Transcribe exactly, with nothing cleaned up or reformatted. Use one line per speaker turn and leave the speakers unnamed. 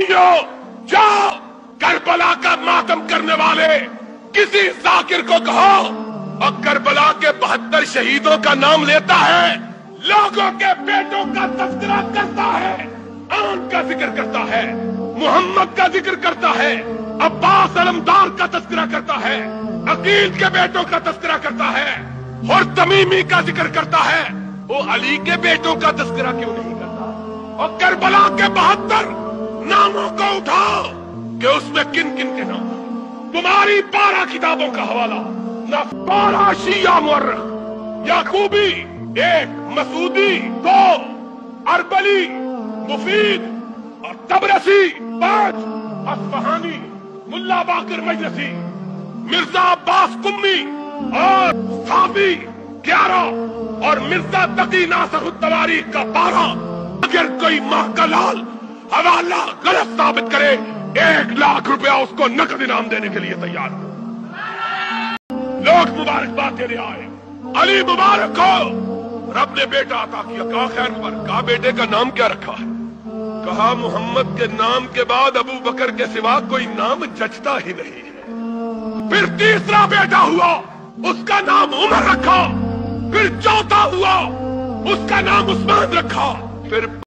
सुन्नियों, जाओ करबला का मातम करने वाले किसी जाकिर को कहो और करबला के बहत्तर शहीदों का नाम लेता है, लोगों के बेटों का तस्करा करता है, आन का जिक्र करता है, मोहम्मद का जिक्र करता है, अब्बास अलमदार का तस्करा करता है, अकील के बेटों का तस्करा करता है और तमीमी का जिक्र करता है, वो अली के बेटों का तस्करा क्यों नहीं करता? और करबला के बहत्तर नामों को उठाओ कि उसमें किन किन के नाम। तुम्हारी बारह किताबों का हवाला, न बारह शिया मुअर्रिख, याकूबी एक, मसूदी दो, अरबली, मुफीद और तबरसी पांच, अस्फहानी, मुल्ला बाकर मजलसी, मिर्जा अब्बास कुम्मी और साफी ग्यारह और मिर्जा तकी नासर तवारीख का बारह। अगर कोई माँ का लाल हवाला गलत साबित करे, एक लाख रुपया उसको नकद इनाम देने के लिए तैयार हो। लोग मुबारकबाद देने आए, अली मुबारक हो, रब ने बेटा अता किया। कहा खैर मुबारक, कहा बेटे का नाम क्या रखा है? कहा मोहम्मद के नाम के बाद अबू बकर के सिवा कोई नाम जचता ही नहीं है। फिर तीसरा बेटा हुआ, उसका नाम उमर रखा। फिर चौथा हुआ, उसका नाम उस्मान रखा। फिर